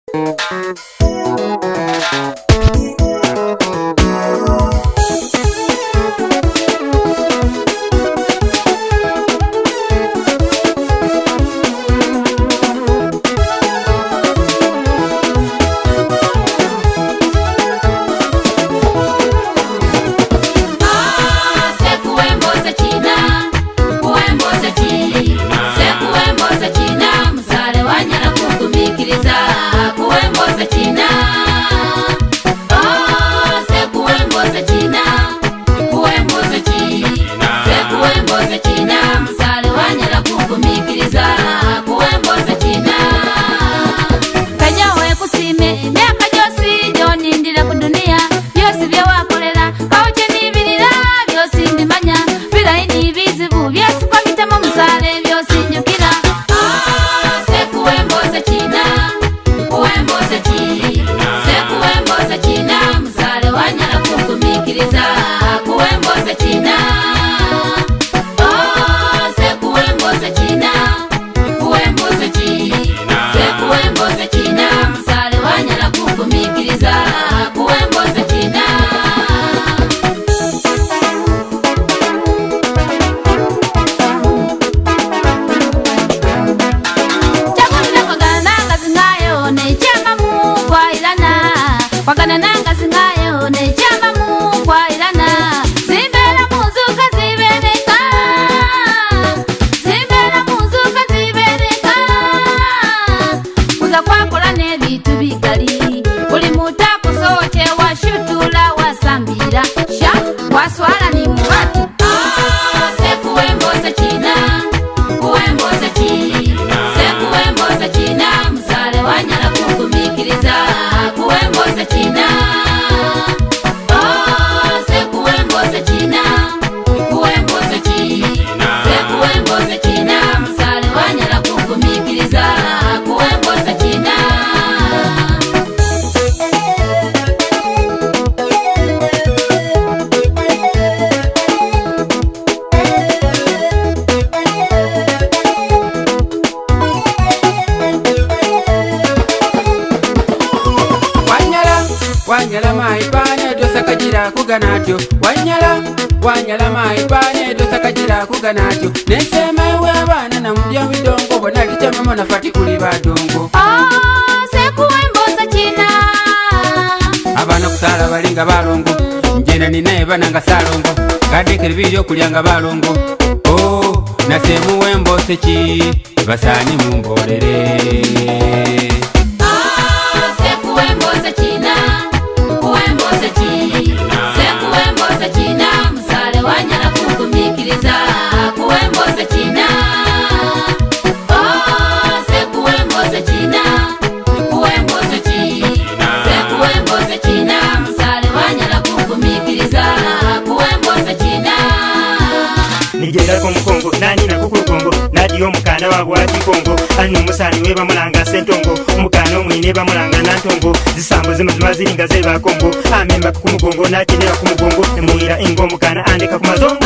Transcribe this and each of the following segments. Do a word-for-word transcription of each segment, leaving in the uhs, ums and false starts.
Wanyala maipane dosakajira kuganatyo. Wanyala wanyala maipane dosakajira kuganatyo. Nesema ewe abana na mudya widongo bona lichama na fati kuli badongo. Ah sekuwemboza Kyina. Abana kusala balinga balongo. Njena ninaye bananga salongo. Kadekere byo kulyanga balongo. Oh nasemu wemboze ki basani mumbolere. Nigenda ko mukongo nani na kukukongo nadi omukana wabwati kongo ano musani weba mulanga sentongo umukana omwine bamulanga nantongo zisambo zimazima ziringa zeba kongo amemba ku mugongo nakinera ku mugongo emuira ingo mukana andeka ku mazongo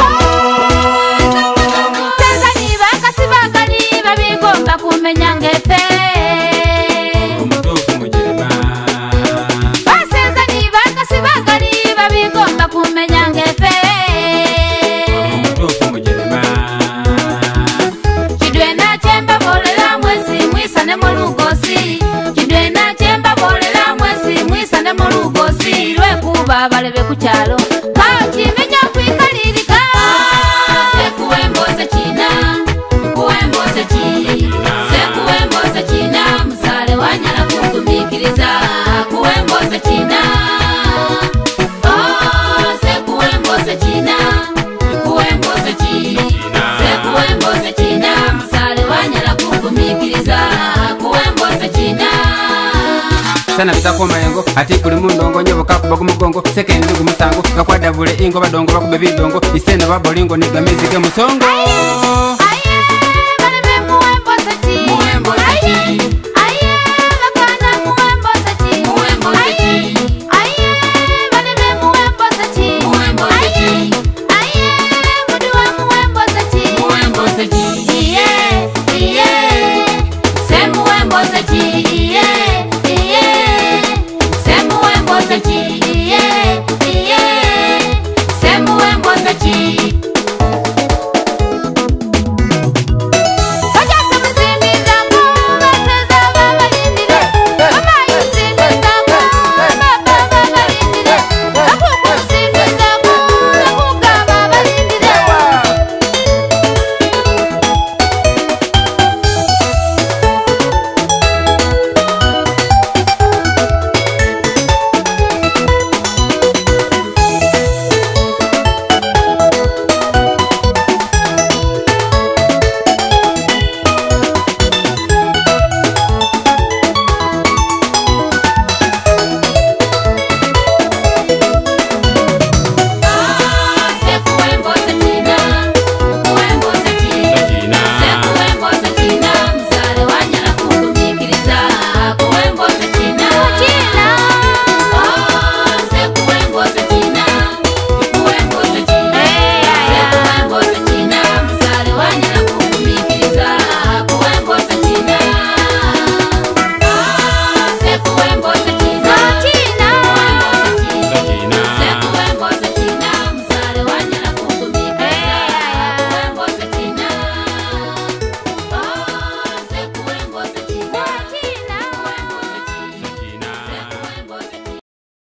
Tanzania bakasibagali babigomba kumenya ngefe Omutofu mujerema Basezani bakasibagali babigomba kumenya ngefe balebe kuchalo kati menya kwikalirika sekuwemboza Kyina kuwemboza Kyina sekuwemboza Kyina musale wanyala kukumikiriza kuwemboza Kyina oh sekuwemboza Kyina kuwemboza Kyina sekuwemboza Kyina musale wanyala kukumikiriza kuwemboza Kyina sana bitako mayengo ati kuli mundongo nyoboka kuba kumugongo sekendi gumusango gakwada bule ingo badongo bakube bidongo isene babolingo nigamizike musongo.